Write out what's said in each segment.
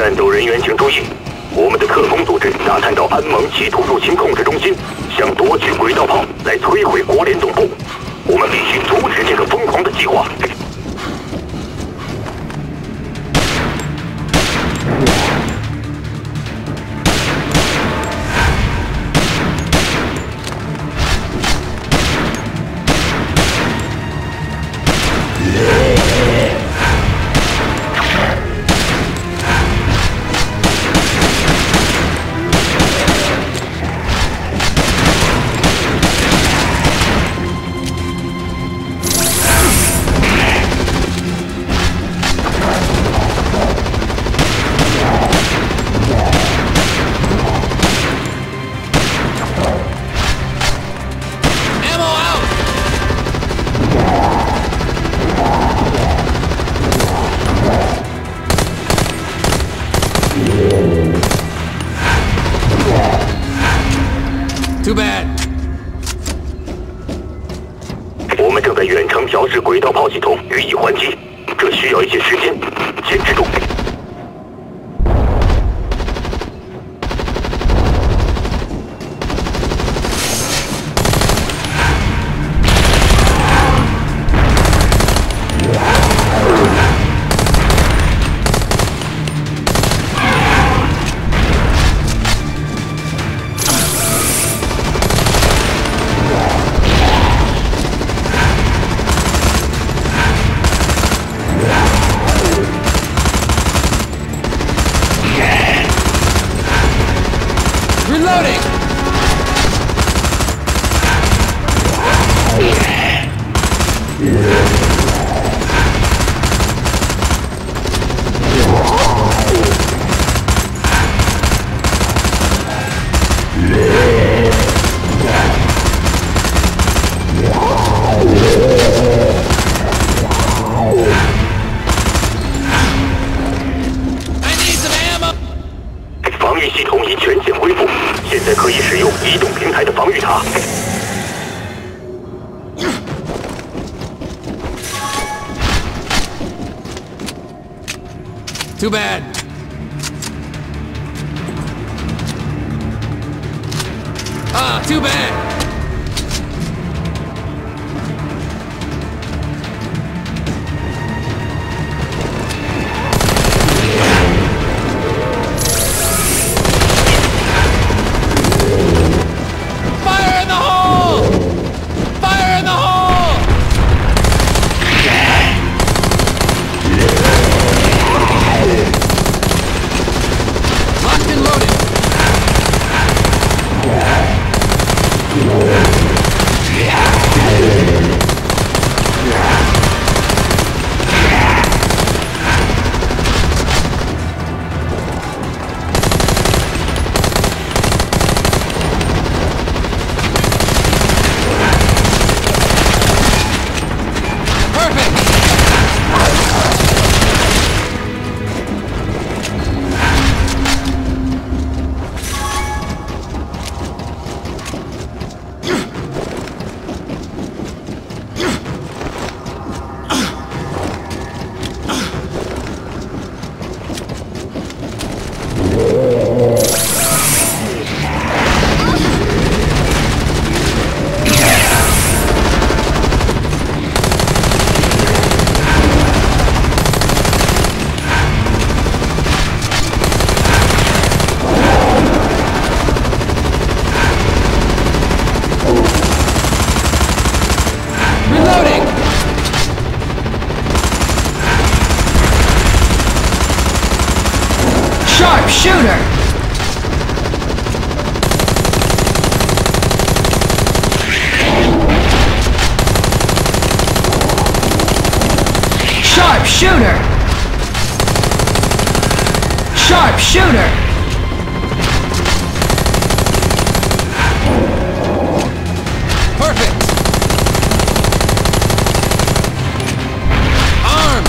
战斗人员请注意，我们的特工组织打探到安盟企图入侵控制中心，想夺取轨道炮来摧毁国联总部。我们必须阻止这个疯狂的计划。 Too bad. 我们正在远程调试轨道炮系统，予以还击，这需要一些时间，坚持住。 Reloading! I need some ammo! 防御系统已全线恢复，现在可以使用移动平台的防御塔。 Too bad. Ah, too bad. Fire in the hole! Fire in the hole! Locked and loaded. Reloading! Sharpshooter! Sharpshooter! Sharpshooter! Perfect! Armed!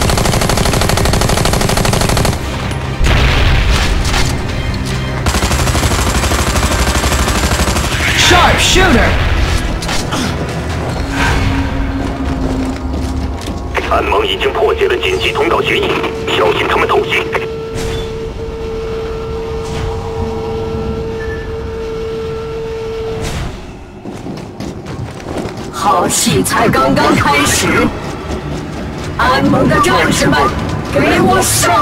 Sharpshooter! 安盟已经破解了紧急通道协议，小心他们偷袭。 好戏才刚刚开始，安盟的战士们，给我上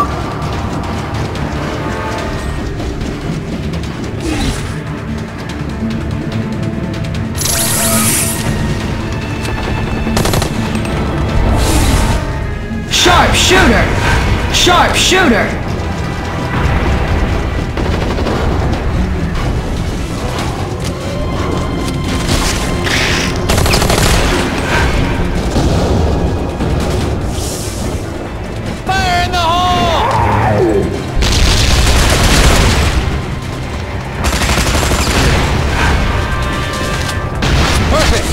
！Sharpshooter! Sharpshooter! Fire in the hole! Perfect!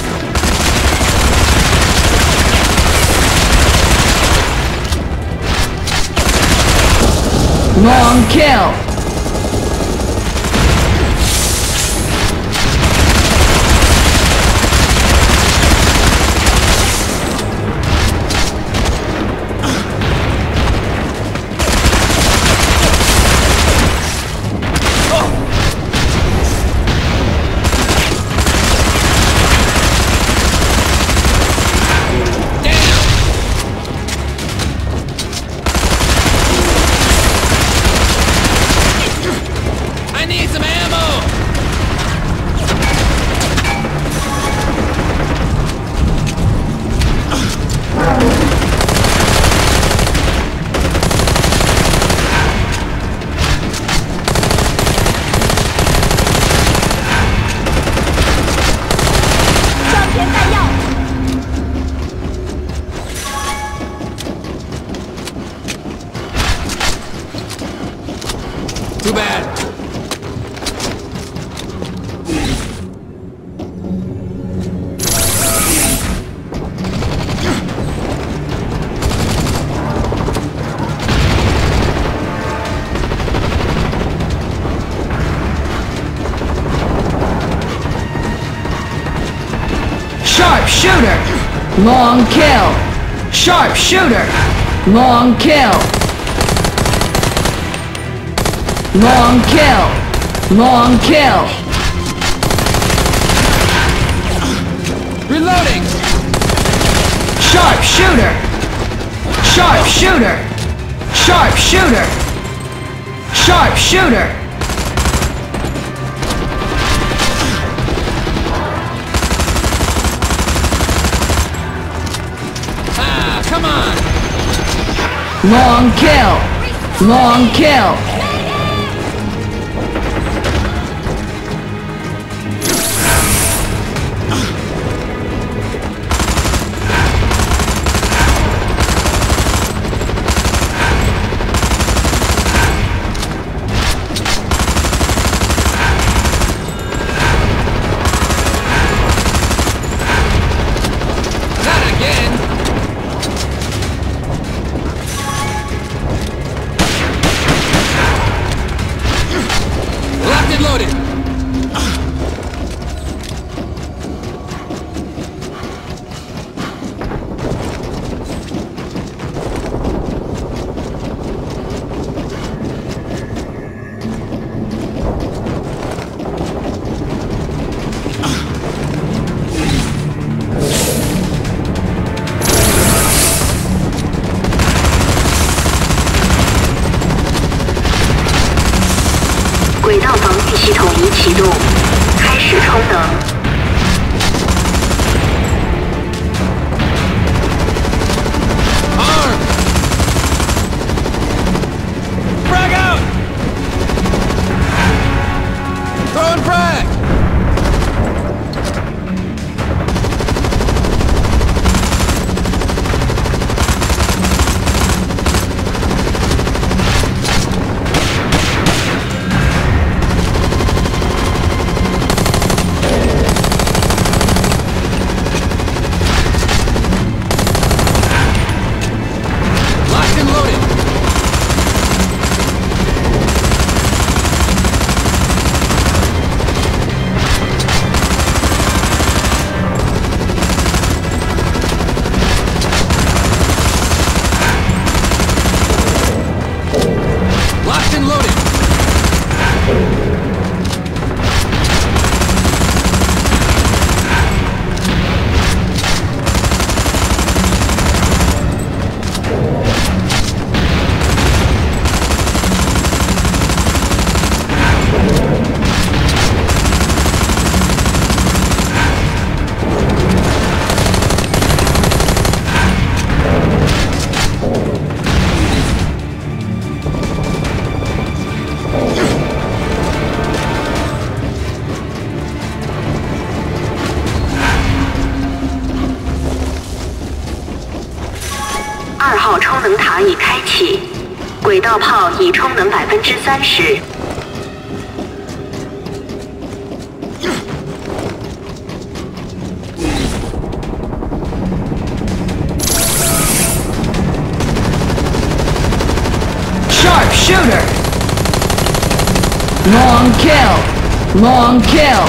Long kill! I need some ammo! Too bad. Sharpshooter! Long kill! Sharpshooter! Long kill! Long kill! Long kill! Reloading! Sharpshooter! Sharpshooter! Sharpshooter! Sharpshooter! Ah, come on! Long kill! Long kill! Not again! Locked and loaded! 轨道防御系统已启动，开始充能。 Arm! Frag out! Throwing frag! 场已开启，轨道炮已充能30%。 Sharpshooter! Long kill! Long kill!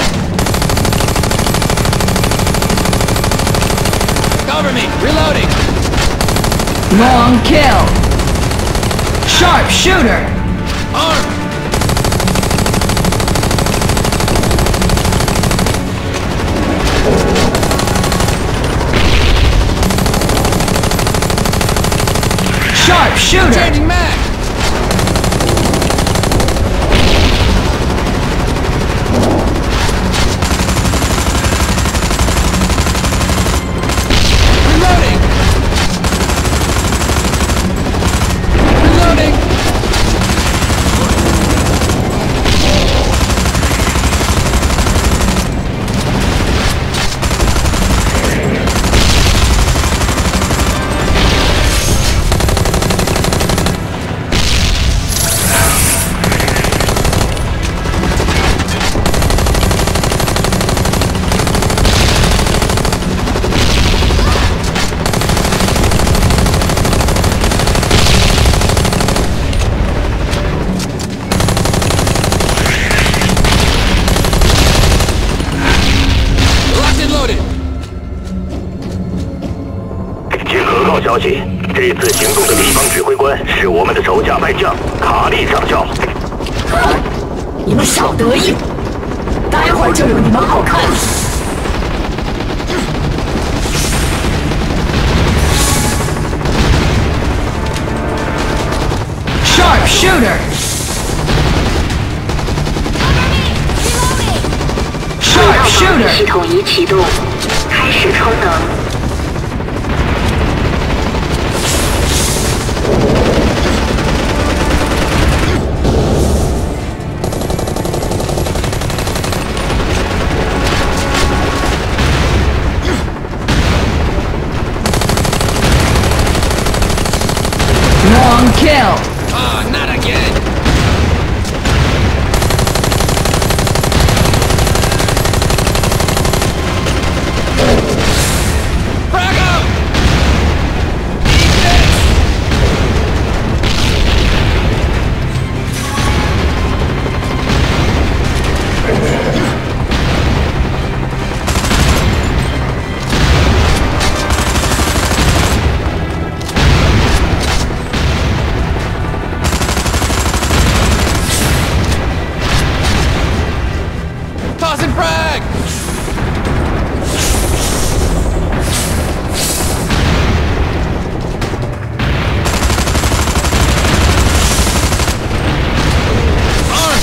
Cover me! Reloading! Long kill! Sharpshooter! Arm! Sharpshooter! Changing mag! Reloading! Reloading! Locked and loaded! 经可靠消息，这次行动的敌方指挥官是我们的手下败将卡利上校。 你们少得意，待会儿就有你们好看。 Sharpshooter! Sharpshooter! 系统已启动，开始充能。 Long kill! Ah, not again! Frag out! Eat this! Tossing frag! Arm!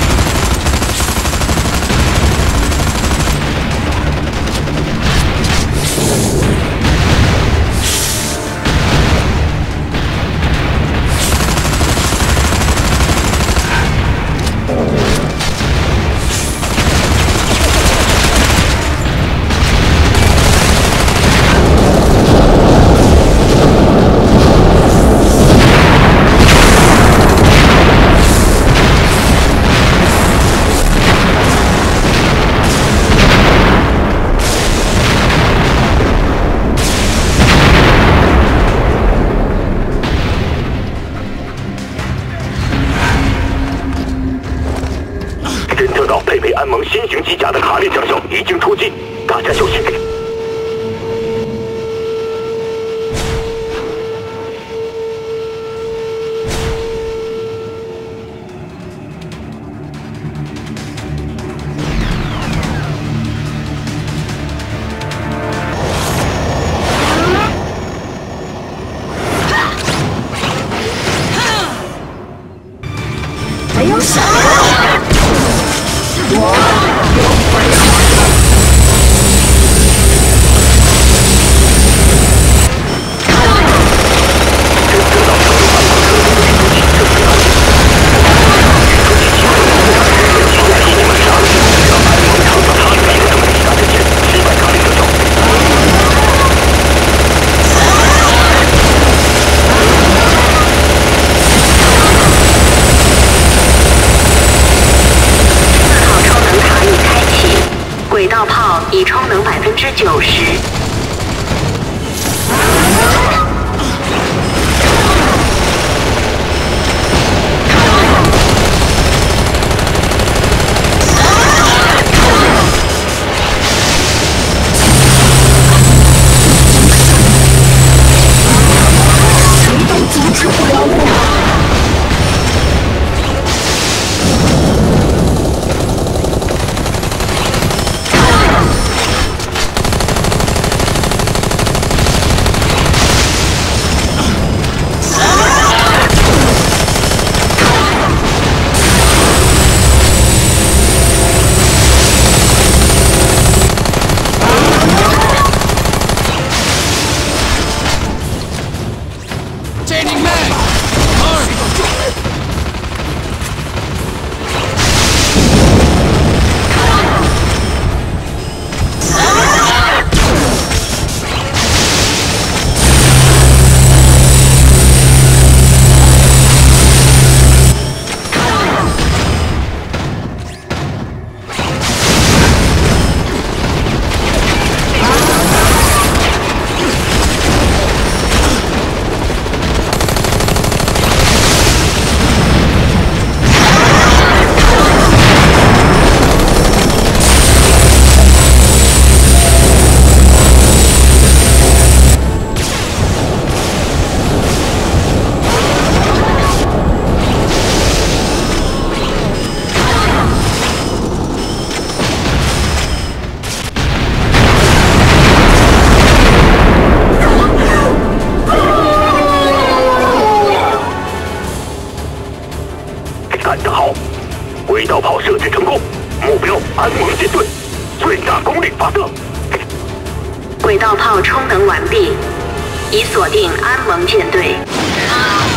侦测到配备安盟新型机甲的卡利上校已经出击，大家小心。 没有闪！ 90。 Changing mag! Arm! 干得好！轨道炮设置成功，目标安盟舰队，最大功率发射。 轨道炮充能完毕，已锁定安盟舰队。